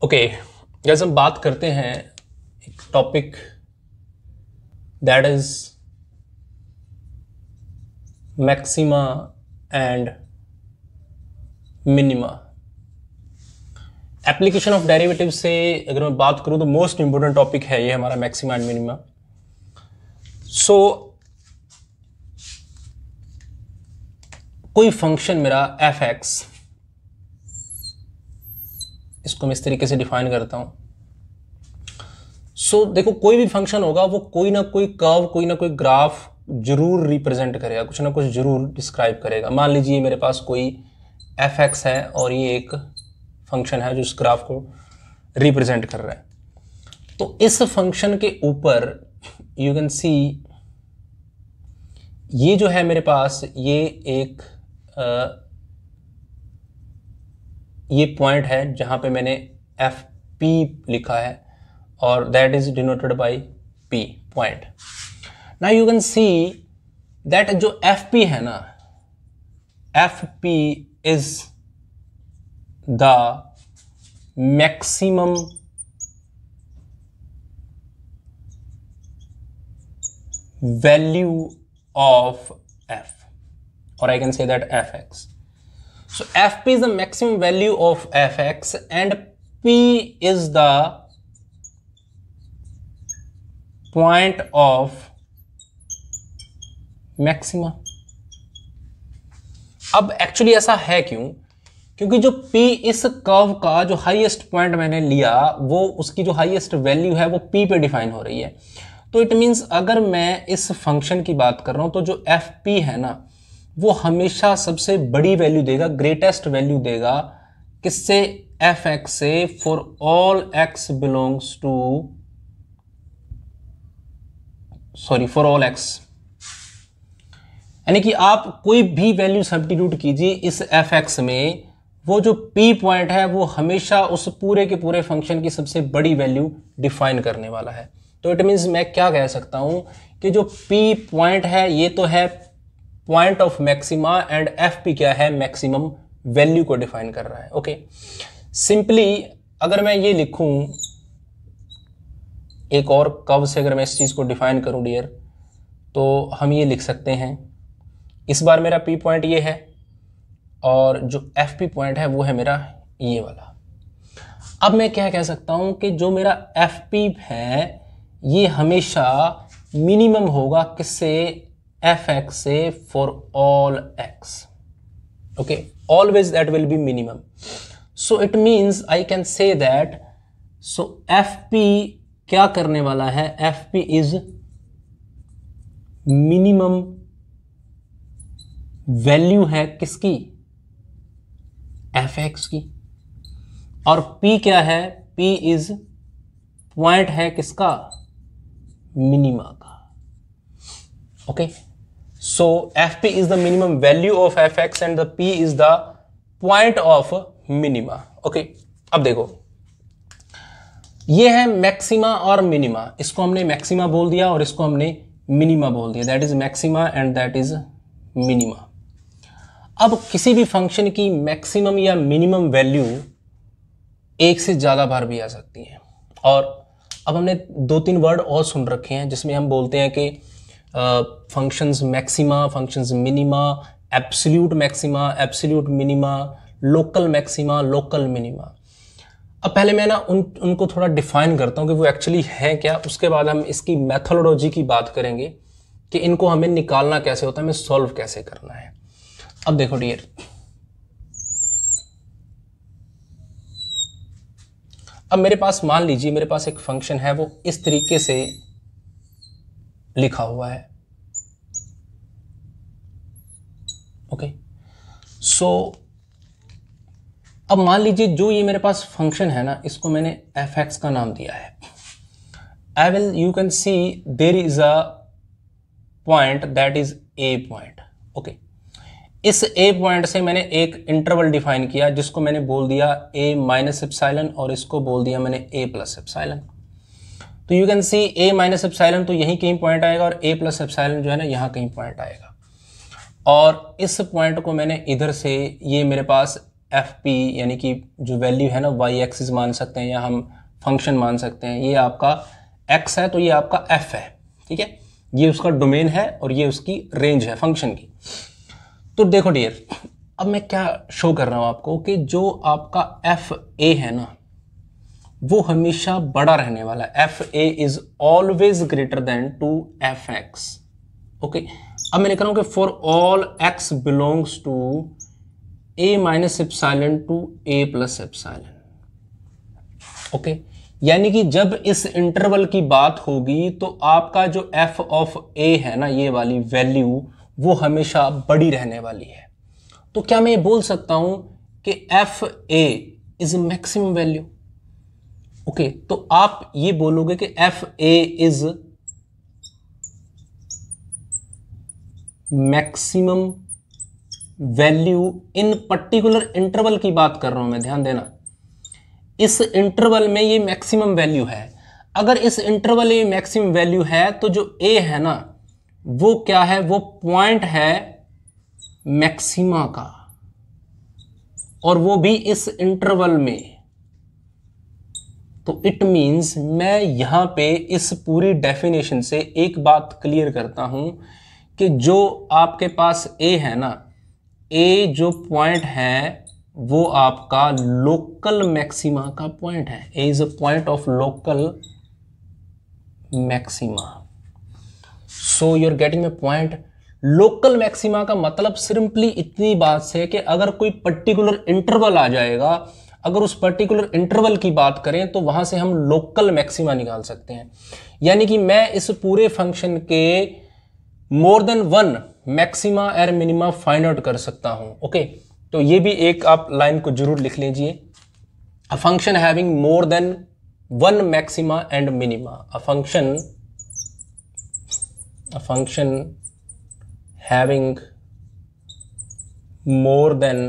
Okay, जैसे हम बात करते हैं एक topic that is maxima and minima. Application of derivative से अगर मैं बात करूं तो मोस्ट इंपोर्टेंट टॉपिक है ये हमारा मैक्सिमा एंड मिनिमा। सो कोई फंक्शन मेरा एफ एक्स, इसको मैं इस तरीके से डिफाइन करता हूं। सो देखो, कोई भी फंक्शन होगा वो कोई ना कोई कर्व, कोई ना कोई ग्राफ जरूर रिप्रेजेंट करेगा, कुछ ना कुछ जरूर डिस्क्राइब करेगा। मान लीजिए मेरे पास कोई एफ एक्स है और ये एक फंक्शन है जो इस ग्राफ को रिप्रेजेंट कर रहा है। तो इस फंक्शन के ऊपर यू कैन सी ये जो है मेरे पास ये पॉइंट है जहां पे मैंने एफ पी लिखा है और that is denoted by P point. Now you can see that जो एफ पी है ना, F P is the maximum value of f, or I can say that fx. So fp is the maximum value of fx and p is the point of maxima. अब actually ऐसा है क्योंकि जो p इस curve का जो highest point मैंने लिया वो उसकी जो हाईएस्ट वैल्यू है वो p पे डिफाइन हो रही है। तो इट मीन्स अगर मैं इस फंक्शन की बात कर रहा हूं तो जो एफ पी है ना वो हमेशा सबसे बड़ी वैल्यू देगा, ग्रेटेस्ट वैल्यू देगा किससे, एफ एक्स से, for all X belongs to for all X. यानी कि आप कोई भी वैल्यू सब्स्टिट्यूट कीजिए इस एफ एक्स में, वो जो पी पॉइंट है वो हमेशा उस पूरे के पूरे फंक्शन की सबसे बड़ी वैल्यू डिफाइन करने वाला है। तो इट मीन्स मैं क्या कह सकता हूं कि जो P पॉइंट है ये तो है point of maxima and FP क्या है, मैक्सिमम वैल्यू को डिफाइन कर रहा है। ओके, सिंपली अगर मैं ये लिखूं एक और कर्व से, अगर मैं इस चीज को डिफाइन करूं डियर, तो हम ये लिख सकते हैं इस बार मेरा P पॉइंट ये है और जो FP पॉइंट है वो है मेरा ये वाला। अब मैं क्या कह सकता हूं कि जो मेरा FP है ये हमेशा मिनिमम होगा किससे, एफ एक्स से, for all X. Okay, always that will be minimum. So it means I can say that so F P क्या करने वाला है, F P is minimum value है किसकी, एफ एक्स की। और पी क्या है, पी इज पॉइंट है किसका, मिनिमा का। Okay, so F P is the minimum value of F X and the P is the point of minima. Okay, अब देखो ये है मैक्सिमा और मिनिमा, इसको हमने मैक्सिमा बोल दिया और इसको हमने मिनिमा बोल दिया, that is maxima and that is minima. अब किसी भी फंक्शन की मैक्सिमम या मिनिमम वैल्यू एक से ज्यादा बार भी आ सकती है। और अब हमने 2-3 वर्ड और सुन रखे हैं जिसमें हम बोलते हैं कि functions maxima, functions minima, absolute maxima, absolute minima, local maxima, local minima. अब पहले मैं ना उनको थोड़ा डिफाइन करता हूं कि वो एक्चुअली है क्या, उसके बाद हम इसकी मेथोडोलॉजी की बात करेंगे कि इनको हमें निकालना कैसे होता है, हमें सॉल्व कैसे करना है। अब देखो डियर, अब मेरे पास मान लीजिए मेरे पास एक फंक्शन है वो इस तरीके से लिखा हुआ है। ओके, सो अब मान लीजिए जो ये मेरे पास फंक्शन है ना इसको मैंने एफ एक्स का नाम दिया है। I will you can see there is a point that is a point. Okay, इस ए पॉइंट से मैंने एक इंटरवल डिफाइन किया जिसको मैंने बोल दिया ए माइनस एप्सिलॉन और इसको बोल दिया मैंने ए प्लस एप्सिलॉन। तो you can see A minus epsilon तो यहीं कहीं पॉइंट आएगा और ए प्लस एप्सिलॉन जो है ना यहाँ कहीं पॉइंट आएगा। और इस पॉइंट को मैंने इधर से, ये मेरे पास एफ पी यानी कि जो वैल्यू है ना वाई एक्सिस मान सकते हैं या हम फंक्शन मान सकते हैं, ये आपका एक्स है तो ये आपका एफ है, ठीक है, ये उसका डोमेन है और ये उसकी रेंज है फंक्शन की। तो देखो डियर, अब मैं क्या शो कर रहा हूं आपको कि जो आपका एफ ए है ना वो हमेशा बड़ा रहने वाला है। F A is always greater than to F X. Okay, अब मैं लिख रहा हूं कि for all X belongs to A minus epsilon to A plus epsilon. Okay, यानी कि जब इस इंटरवल की बात होगी तो आपका जो एफ ऑफ ए है ना, ये वाली वैल्यू वो हमेशा बड़ी रहने वाली है। तो क्या मैं ये बोल सकता हूं कि F A is maximum value? Okay, तो आप ये बोलोगे कि F A is maximum value in particular interval की बात कर रहा हूं मैं, ध्यान देना, इस इंटरवल में ये मैक्सिमम वैल्यू है। अगर इस इंटरवल में मैक्सिमम वैल्यू है तो जो ए है ना वो क्या है, वो पॉइंट है मैक्सिमा का, और वो भी इस इंटरवल में। तो इट मींस मैं यहां पे इस पूरी डेफिनेशन से एक बात क्लियर करता हूं कि जो आपके पास ए है ना, ए जो पॉइंट है वो आपका लोकल मैक्सिमा का पॉइंट है। A is a point of local maxima. So you are getting my point. Local maxima का मतलब सिंपली इतनी बात से कि अगर कोई पर्टिकुलर इंटरवल आ जाएगा, अगर उस पर्टिकुलर इंटरवल की बात करें तो वहां से हम लोकल मैक्सिमा निकाल सकते हैं। यानी कि मैं इस पूरे फंक्शन के मोर देन वन मैक्सिमा और मिनिमा फाइंड आउट कर सकता हूं। ओके, तो ये भी एक आप लाइन को जरूर लिख लीजिए। A function having more than one maxima and minima. A function having more than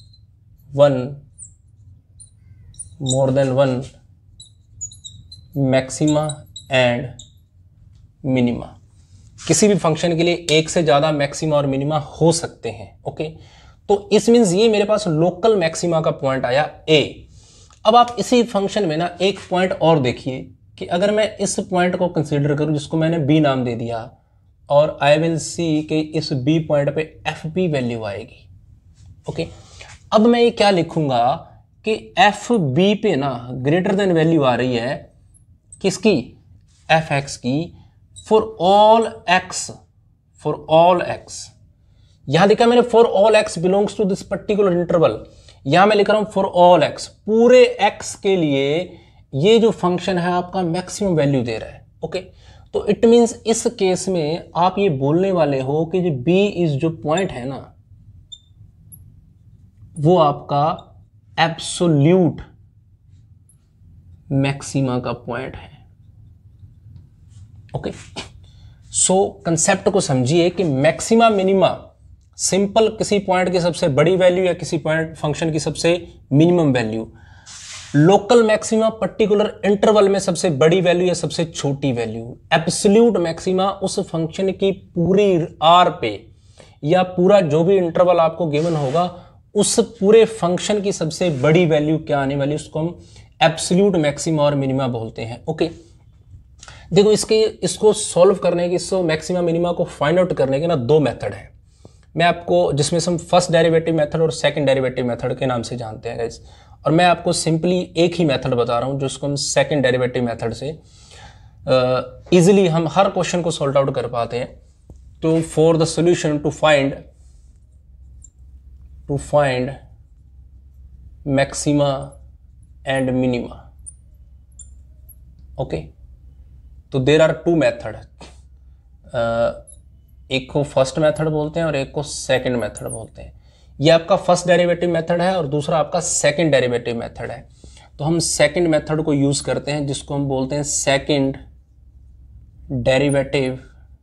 one maxima and minima. किसी भी फंक्शन के लिए एक से ज्यादा मैक्सिमा और मिनिमा हो सकते हैं। ओके, तो इस मीन्स ये मेरे पास लोकल मैक्सिमा का पॉइंट आया ए। अब आप इसी फंक्शन में ना एक पॉइंट और देखिए कि अगर मैं इस पॉइंट को कंसीडर करूं जिसको मैंने बी नाम दे दिया, और आई विल सी कि इस बी पॉइंट पे एफ बी वैल्यू आएगी। ओके, अब मैं ये क्या लिखूंगा कि एफ बी पे ना ग्रेटर देन वैल्यू आ रही है किसकी, एफ एक्स की, फॉर ऑल एक्स। यहां लिखा मैंने for all X belongs to this particular interval, यहां मैं लिख रहा हूं फॉर ऑल एक्स, पूरे एक्स के लिए ये जो फंक्शन है आपका मैक्सिमम वैल्यू दे रहा है। ओके, तो इट मींस इस केस में आप ये बोलने वाले हो कि जो बी इज जो पॉइंट है ना वो आपका एब्सोल्यूट मैक्सिमा का पॉइंट है। ओके, सो कंसेप्ट को समझिए कि मैक्सिमा मिनिमा सिंपल किसी पॉइंट की सबसे बड़ी वैल्यू या किसी पॉइंट फंक्शन की सबसे minimum value. Local maxima particular interval में सबसे बड़ी वैल्यू या सबसे छोटी वैल्यू। एब्सोल्यूट मैक्सिमा उस फंक्शन की पूरी आर पे या पूरा जो भी इंटरवल आपको गिवन होगा उस पूरे फंक्शन की सबसे बड़ी वैल्यू क्या आने वाली, उसको हम एब्सोल्यूट मैक्सिमा और मिनिमा बोलते हैं। ओके, देखो इसको सॉल्व करने की, इसको मैक्सिमा मिनिमा को फाइंड आउट करने के ना दो मेथड है। मैं आपको, जिसमें से हम फर्स्ट डेरिवेटिव मेथड और सेकंड डेरिवेटिव मेथड के नाम से जानते हैं गाइस, और मैं आपको सिंपली एक ही मेथड बता रहा हूं जिसको हम सेकंड डेरिवेटिव मेथड से इजीली हम हर क्वेश्चन को सॉल्व आउट कर पाते हैं। तो for the solution to find maxima and minima. Okay, तो देयर आर टू मेथड, एक को फर्स्ट मेथड बोलते हैं और एक को सेकंड मेथड बोलते हैं। ये आपका फर्स्ट डेरिवेटिव मेथड है और दूसरा आपका सेकंड डेरिवेटिव मेथड है। तो हम सेकंड मेथड को यूज करते हैं जिसको हम बोलते हैं सेकंड डेरिवेटिव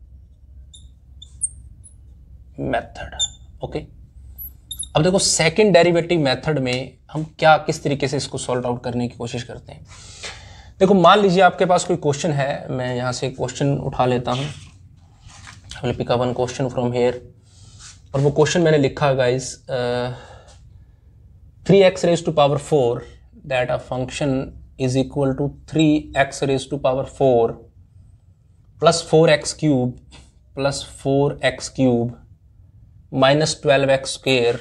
मेथड। ओके, अब देखो सेकंड डेरिवेटिव मेथड में हम किस तरीके से इसको सॉल्व आउट करने की कोशिश करते हैं। देखो मान लीजिए आपके पास कोई क्वेश्चन है, मैं यहां से क्वेश्चन उठा लेता हूं, I will pick up one question from here, और वो क्वेश्चन मैंने लिखा है guys, 3x raised to power 4, that a function is equal to 3x raised to power 4 plus 4x cube plus 4x cube minus 12x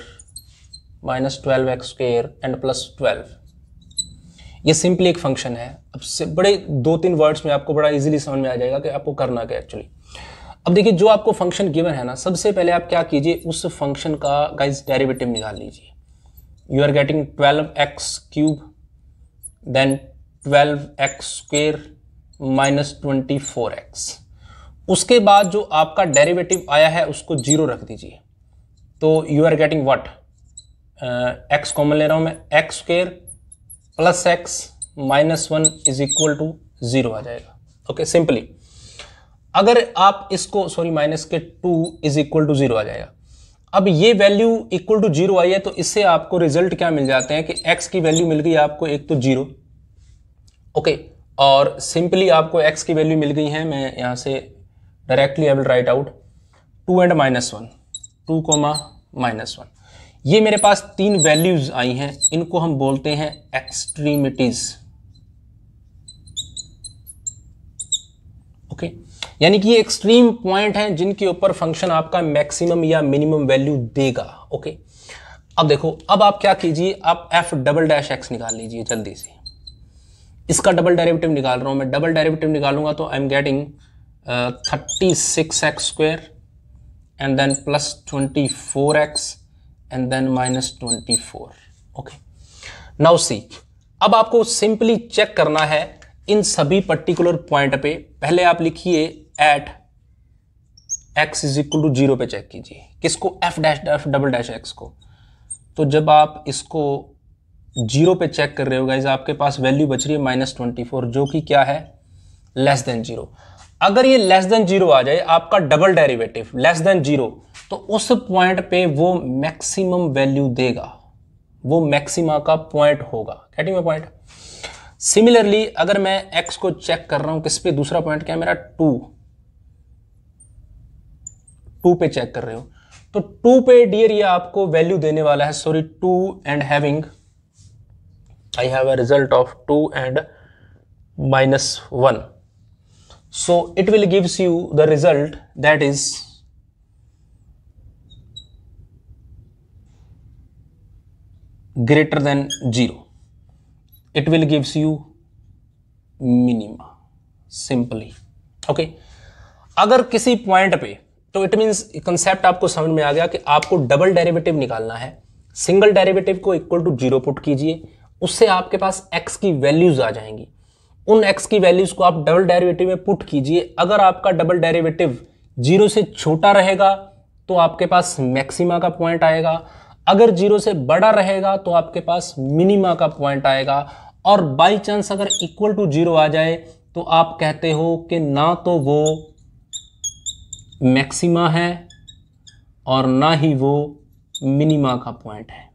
square and plus 12। ये simply एक function है। अब से बड़े 2-3 वर्ड्स में आपको बड़ा इजीली समझ में आ जाएगा कि आपको करना क्या एक्चुअली। अब देखिए, जो आपको फंक्शन गिवन है ना, सबसे पहले आप क्या कीजिए, उस फंक्शन का गाइस डेरिवेटिव निकाल लीजिए। You are getting 12x cube then 12x square minus 24x। उसके बाद जो आपका डेरिवेटिव आया है उसको 0 रख दीजिए, तो you are getting what, x common ले रहा हूं मैं, x square plus x minus 1 is equal to 0 आ जाएगा। ओके, सिंपली अगर आप इसको माइनस के 2 इज इक्वल टू 0 आ जाएगा। अब ये वैल्यू इक्वल टू 0 आई है, तो इससे आपको रिजल्ट क्या मिल जाते हैं कि x की वैल्यू मिल गई आपको एक तो 0, ओके, और सिंपली आपको x की वैल्यू मिल गई है, मैं यहां से directly I will write out 2 and minus 1, 2 minus 1। ये मेरे पास 3 वैल्यूज आई हैं, इनको हम बोलते हैं एक्सट्रीमिटीज। ओके, यानी कि ये एक्सट्रीम पॉइंट हैं जिनके ऊपर फंक्शन आपका मैक्सिमम या मिनिमम वैल्यू देगा। ओके, अब देखो, अब आप क्या कीजिए, आप f डबल डैश x निकाल लीजिए जल्दी से। इसका डबल डेरिवेटिव निकाल रहा हूं मैं, डबल डेरिवेटिव निकालूंगा तो I am getting 36x square and then plus 24x and then minus 24। Okay, now see, अब आपको सिंपली चेक करना है इन सभी पर्टिकुलर पॉइंट पे। पहले आप लिखिए at x is equal to 0 पे चेक कीजिए, किसको, f डबल डैश x को। तो जब आप इसको 0 पे चेक कर रहे हो गाइस, आपके पास वैल्यू बच रही है माइनस 24, जो कि क्या है, लेस देन 0। अगर ये लेस देन 0 आ जाए, आपका डबल डेरिवेटिव लेस देन 0, तो उस पॉइंट पे वो मैक्सिमम वैल्यू देगा, वो मैक्सिमा का पॉइंट होगा। Getting my point. सिमिलरली अगर मैं x को चेक कर रहा हूं किस पे, दूसरा पॉइंट क्या है मेरा, 2 पे चेक कर रहे हो, तो 2 पे डियर ये आपको वैल्यू देने वाला है, 2 and having, I have a result of 2 and minus 1, so it will gives you the result that is greater than 0. It will gives you minima simply. okay, अगर किसी पॉइंट पे, तो इट मीन्स कंसेप्ट आपको समझ में आ गया कि आपको डबल डेरिवेटिव निकालना है। सिंगल डेरिवेटिव को इक्वल टू 0 पुट कीजिए, उससे आपके पास x की वैल्यूज आ जाएंगी। उन x की वैल्यूज को आप डबल डेरिवेटिव में पुट कीजिए। अगर आपका डबल डेरिवेटिव 0 से छोटा रहेगा तो आपके पास मैक्सिमा का पॉइंट आएगा, अगर 0 से बड़ा रहेगा तो आपके पास मिनिमा का पॉइंट आएगा, और बाई चांस अगर इक्वल टू 0 आ जाए तो आप कहते हो कि ना तो वो मैक्सिमा है और ना ही वो मिनिमा का पॉइंट है।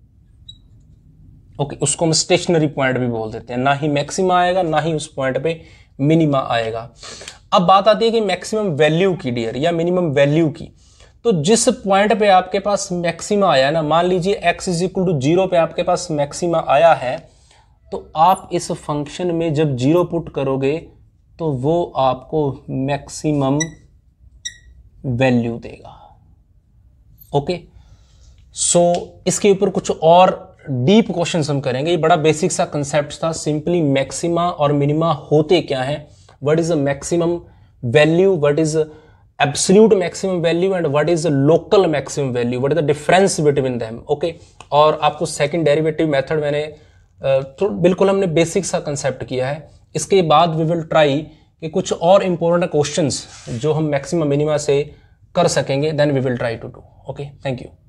ओके, उसको हम स्टेशनरी पॉइंट भी बोल देते हैं, ना ही मैक्सिमा आएगा ना ही उस पॉइंट पे मिनिमा आएगा। अब बात आती है कि मैक्सिमम वैल्यू की डियर, या मिनिमम वैल्यू की। तो जिस पॉइंट पे आपके पास मैक्सिमा आया ना, मान लीजिए x इज इक्वल टू 0 पे आपके पास मैक्सिमा आया है, तो आप इस फंक्शन में जब 0 पुट करोगे तो वो आपको मैक्सिमम वैल्यू देगा। ओके, सो इसके ऊपर कुछ और डीप क्वेश्चंस हम करेंगे। ये बड़ा बेसिक सा कंसेप्ट था, सिंपली मैक्सिमा और मिनिमा होते क्या हैं, what is the maximum value, what is absolute maximum value and what is local maximum value, what is the difference between them. Okay, और आपको सेकंड डेरिवेटिव मेथड मैंने तो बिल्कुल हमने बेसिक सा कंसेप्ट किया है। इसके बाद वी विल ट्राई कि कुछ और इंपॉर्टेंट क्वेश्चंस जो हम मैक्सिमम मिनिमा से कर सकेंगे, then we will try to do. Okay, thank you.